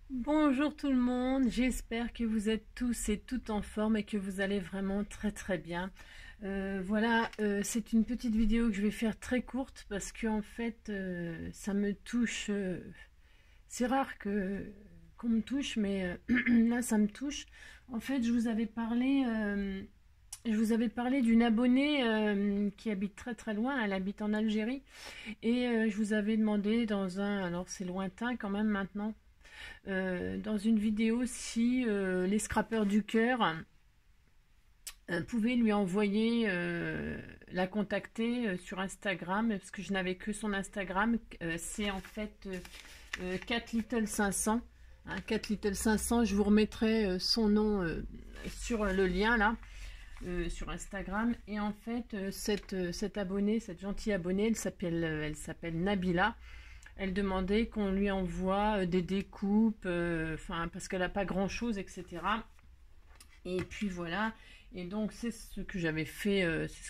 Bonjour tout le monde, j'espère que vous êtes tous et toutes en forme et que vous allez vraiment très bien. Voilà, c'est une petite vidéo que je vais faire très courte parce que en fait ça me touche. C'est rare qu'on me touche, mais là ça me touche. En fait, je vous avais parlé d'une abonnée qui habite très loin. Elle habite en Algérie et je vous avais demandé alors c'est lointain quand même maintenant, dans une vidéo si les scrappeurs du cœur pouvaient lui envoyer, la contacter sur Instagram, parce que je n'avais que son Instagram. C'est en fait Cat Little 500. Hein, Cat Little 500, je vous remettrai son nom sur le lien là. Sur Instagram. Et en fait cette abonnée, cette gentille abonnée, elle s'appelle Nabila. Elle demandait qu'on lui envoie des découpes, enfin parce qu'elle n'a pas grand chose, etc. Et puis voilà. Et donc c'est ce que j'avais fait,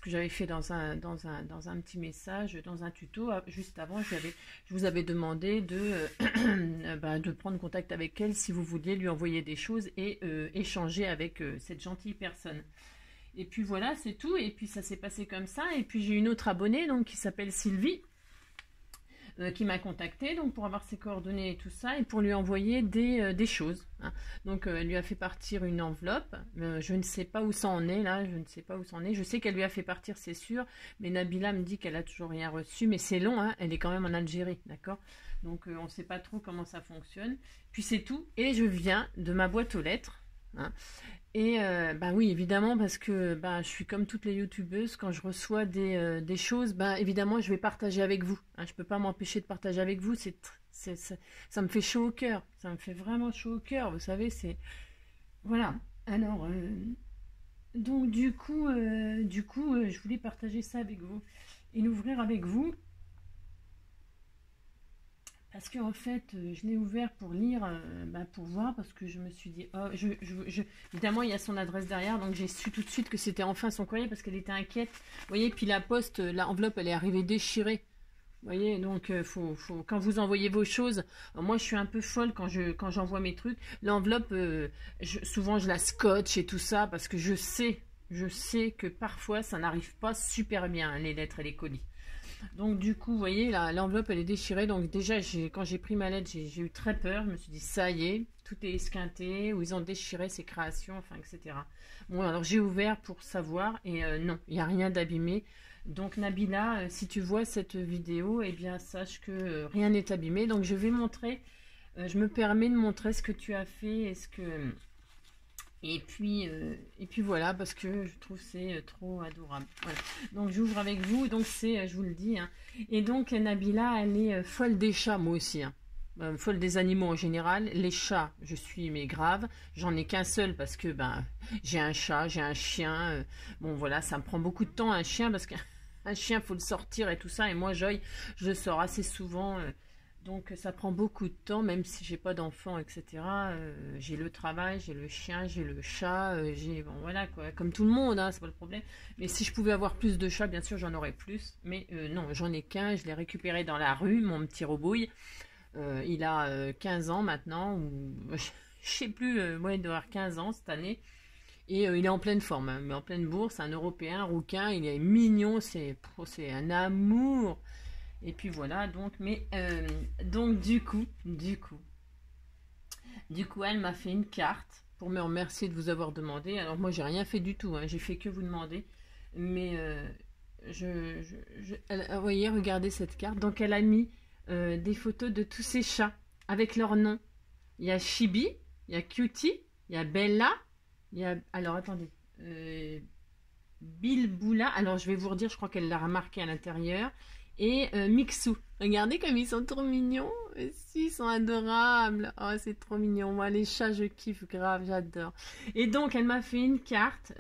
dans un petit message, dans un tuto. Juste avant, je vous avais demandé de prendre contact avec elle si vous vouliez lui envoyer des choses et échanger avec cette gentille personne. Et puis voilà, c'est tout. Et puis ça s'est passé comme ça. Et puis j'ai une autre abonnée donc qui s'appelle Sylvie, qui m'a contacté donc pour avoir ses coordonnées et tout ça et pour lui envoyer des choses. Hein. Donc elle lui a fait partir une enveloppe. Je ne sais pas où ça en est là, je ne sais pas où ça en est. Je sais qu'elle lui a fait partir, c'est sûr, mais Nabila me dit qu'elle a toujours rien reçu. Mais c'est long, hein. Elle est quand même en Algérie, d'accord. Donc on ne sait pas trop comment ça fonctionne. Puis c'est tout. Et je viens de ma boîte aux lettres. Hein. Et ben oui, évidemment, parce que je suis comme toutes les youtubeuses, quand je reçois des choses, évidemment, je vais partager avec vous. Hein, je peux pas m'empêcher de partager avec vous. Ça me fait chaud au cœur. Ça me fait vraiment chaud au cœur. Vous savez, c'est voilà. Alors, donc je voulais partager ça avec vous et l'ouvrir avec vous. Parce qu'en fait, je l'ai ouvert pour lire, pour voir, parce que je me suis dit, oh, évidemment, il y a son adresse derrière, donc j'ai su tout de suite que c'était enfin son courrier, parce qu'elle était inquiète. Vous voyez, puis la poste, l'enveloppe, elle est arrivée déchirée. Vous voyez, donc quand vous envoyez vos choses, moi je suis un peu folle quand j'envoie mes trucs. L'enveloppe, souvent je la scotche et tout ça, parce que je sais que parfois ça n'arrive pas super bien, les lettres et les colis. Donc du coup, vous voyez, l'enveloppe elle est déchirée. Donc déjà, quand j'ai pris ma lettre, j'ai eu très peur. Je me suis dit, ça y est, tout est esquinté, ou ils ont déchiré ses créations, enfin, etc. Bon, alors j'ai ouvert pour savoir, et non, il n'y a rien d'abîmé. Donc Nabila, si tu vois cette vidéo, eh bien sache que rien n'est abîmé. Donc je vais montrer, je me permets de montrer ce que tu as fait, et puis voilà, parce que je trouve c'est trop adorable. Voilà. Donc j'ouvre avec vous, donc c'est, je vous le dis. Hein. Et donc Nabila, elle est folle des chats, moi aussi. Hein. Folle des animaux en général. Les chats, je suis mais grave. J'en ai qu'un seul parce que j'ai un chat, j'ai un chien. Bon voilà, ça me prend beaucoup de temps un chien parce qu'un chien faut le sortir et tout ça. Et moi Joy, je le sors assez souvent. Donc ça prend beaucoup de temps, même si j'ai pas d'enfants, etc. J'ai le travail, j'ai le chien, j'ai le chat, bon voilà quoi, comme tout le monde, hein, c'est pas le problème. Mais si je pouvais avoir plus de chats, bien sûr j'en aurais plus. Mais non, j'en ai qu'un, je l'ai récupéré dans la rue, mon petit robouille. Il a 15 ans maintenant, ou je sais plus, ouais, il doit avoir 15 ans cette année. Et il est en pleine forme, hein, mais en pleine bourse, un Européen, rouquin, il est mignon, c'est un amour. Et puis voilà, donc du coup, elle m'a fait une carte pour me remercier de vous avoir demandé. Alors moi, j'ai rien fait du tout, hein, j'ai fait que vous demander. Mais vous voyez, regardez cette carte. Donc elle a mis des photos de tous ces chats avec leur nom. Il y a Chibi, il y a Cutie, il y a Bella, alors attendez, Bilboula. Alors je vais vous redire, je crois qu'elle l'a remarqué à l'intérieur. Et Mixou. Regardez comme ils sont trop mignons. Si, ils sont adorables. Oh, c'est trop mignon. Moi, les chats, je kiffe grave, j'adore. Et donc, elle m'a fait une carte.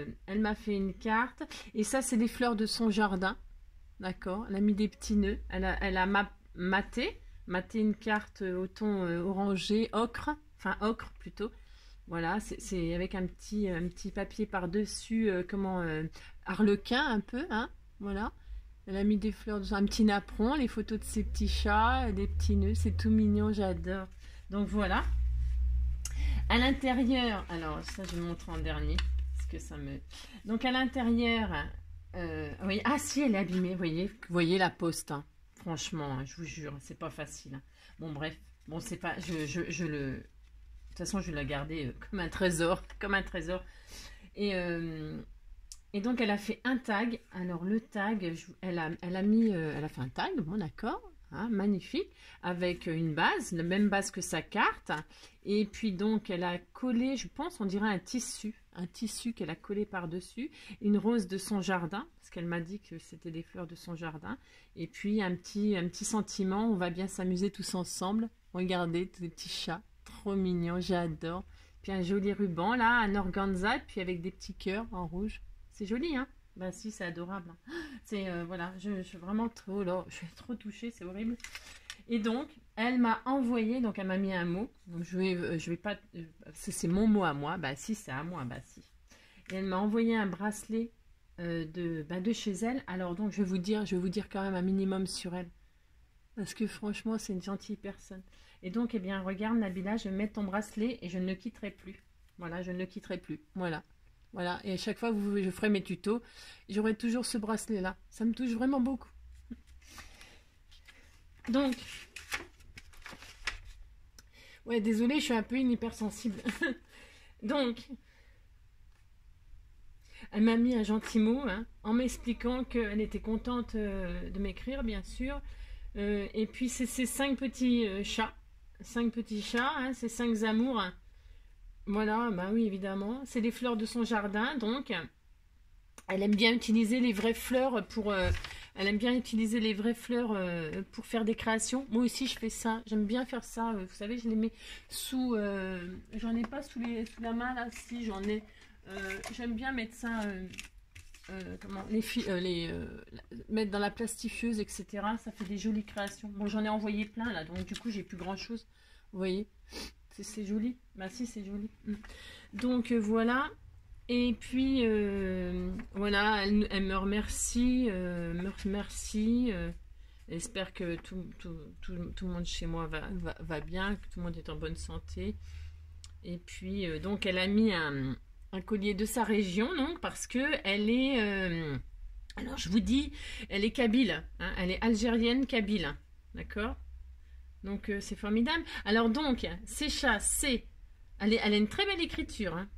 Et ça, c'est des fleurs de son jardin. D'accord. Elle a mis des petits nœuds. Elle a maté une carte au ton orangé, ocre. Enfin, ocre plutôt. Voilà, c'est avec un petit papier par-dessus, arlequin un peu, hein. Voilà. Elle a mis des fleurs, un petit napperon, les photos de ses petits chats, des petits nœuds, c'est tout mignon, j'adore. Donc voilà. À l'intérieur, alors ça je vais montrer en dernier, parce que ça me... Donc à l'intérieur, oui, ah si, elle est abîmée, vous voyez la poste, hein. Franchement, hein, je vous jure, c'est pas facile, hein. Bon bref, bon c'est pas, de toute façon je vais la garder comme un trésor, comme un trésor. Et donc elle a fait un tag, alors le tag, elle a fait un tag, bon d'accord. Hein, magnifique, avec une base, la même base que sa carte. Et puis donc, elle a collé, je pense, on dirait un tissu qu'elle a collé par-dessus. Une rose de son jardin, parce qu'elle m'a dit que c'était des fleurs de son jardin. Et puis un petit sentiment, on va bien s'amuser tous ensemble. Regardez, tous les petits chats, trop mignons, j'adore. Puis un joli ruban, là, un organza, puis avec des petits cœurs en rouge. C'est joli, hein? Bah si, c'est adorable. C'est voilà, je suis vraiment trop là, je suis trop touchée, c'est horrible. Et donc, elle m'a envoyé, donc elle m'a mis un mot. Donc je vais pas, c'est mon mot à moi. Bah si, c'est à moi, bah si. Et elle m'a envoyé un bracelet de chez elle. Alors donc je vais vous dire quand même un minimum sur elle, parce que franchement c'est une gentille personne. Et donc eh bien regarde Nabila, je vais mettre ton bracelet et je ne le quitterai plus. Voilà, je ne le quitterai plus. Voilà. Voilà, et à chaque fois que je ferai mes tutos, j'aurai toujours ce bracelet-là. Ça me touche vraiment beaucoup. Donc, ouais, désolée, je suis un peu une hypersensible. Donc, elle m'a mis un gentil mot, hein, en m'expliquant qu'elle était contente de m'écrire, bien sûr. Et puis, c'est ces 5 petits chats. 5 petits chats, hein, ces 5 amours. Hein. Voilà, bah oui, évidemment. C'est les fleurs de son jardin, donc. Elle aime bien utiliser les vraies fleurs pour... elle aime bien utiliser les vraies fleurs pour faire des créations. Moi aussi, je fais ça. J'aime bien faire ça. Vous savez, je les mets sous... j'en ai pas sous la main, là. Si, j'en ai. J'aime bien mettre ça... mettre dans la plastifieuse, etc. Ça fait des jolies créations. Bon, j'en ai envoyé plein, là. Donc, du coup, j'ai plus grand-chose. Vous voyez? C'est joli. Bah si, c'est joli. Donc, voilà. Et puis, voilà, elle me remercie. J'espère que tout le monde chez moi va bien, que tout le monde est en bonne santé. Et puis, donc, elle a mis un collier de sa région, donc, parce que elle est... alors, je vous dis, elle est kabyle. Hein, elle est algérienne kabyle. D'accord? Donc, c'est formidable. Alors, donc, ces chats, elle a une très belle écriture. Hein.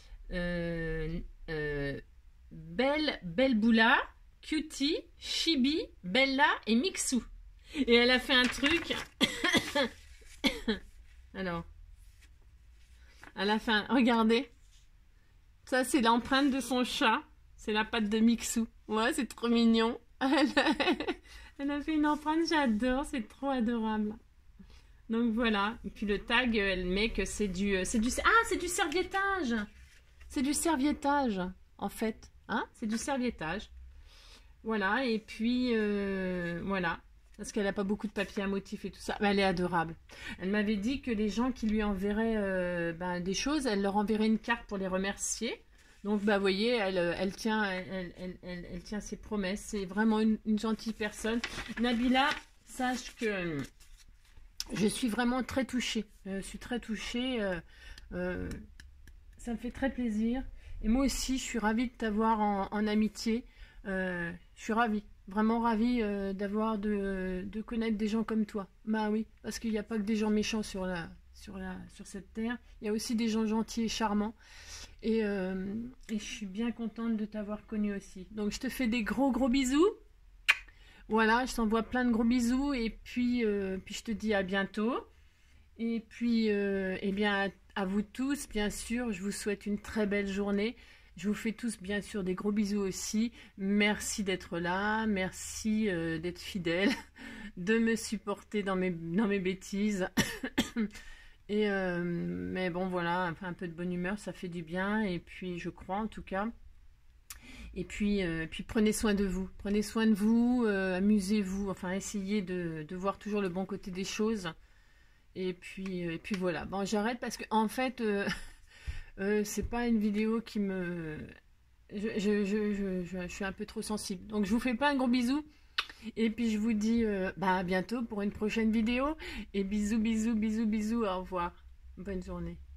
Belboula, Cutie, Chibi, Bella et Mixou. Et elle a fait un truc. Alors, elle a fait un... Regardez. Ça, c'est l'empreinte de son chat. C'est la patte de Mixou. Ouais, c'est trop mignon. Elle a fait une empreinte, j'adore. C'est trop adorable. Donc voilà. Et puis le tag, elle met que c'est du serviettage. C'est du serviettage, en fait. Hein? C'est du serviettage. Voilà, et puis, voilà. Parce qu'elle n'a pas beaucoup de papier à motif et tout ça. Mais elle est adorable. Elle m'avait dit que les gens qui lui enverraient des choses, elle leur enverrait une carte pour les remercier. Donc, bah, vous voyez, elle tient ses promesses. C'est vraiment une gentille personne. Nabila, sache que je suis vraiment très touchée. Je suis très touchée. Ça me fait très plaisir. Et moi aussi, je suis ravie de t'avoir en amitié. Je suis ravie, vraiment ravie de connaître des gens comme toi. Bah oui, parce qu'il n'y a pas que des gens méchants sur cette terre. Il y a aussi des gens gentils et charmants. Et je suis bien contente de t'avoir connu aussi. Donc, je te fais des gros bisous. Voilà, je t'envoie plein de gros bisous. Et puis je te dis à bientôt. Et puis, eh bien, à vous tous, bien sûr, je vous souhaite une très belle journée. Je vous fais tous, bien sûr, des gros bisous aussi. Merci d'être là, merci d'être fidèle, de me supporter dans mes bêtises. Et mais bon, voilà, enfin, un peu de bonne humeur, ça fait du bien. Et puis, je crois, en tout cas. Et puis prenez soin de vous. Prenez soin de vous, amusez-vous. Enfin, essayez de voir toujours le bon côté des choses. Et puis voilà. Bon, j'arrête parce que en fait, c'est pas une vidéo qui me... Je suis un peu trop sensible. Donc, je vous fais pas un gros bisou. Et puis, je vous dis à bientôt pour une prochaine vidéo. Et bisous, bisous, bisous, bisous. Au revoir. Bonne journée.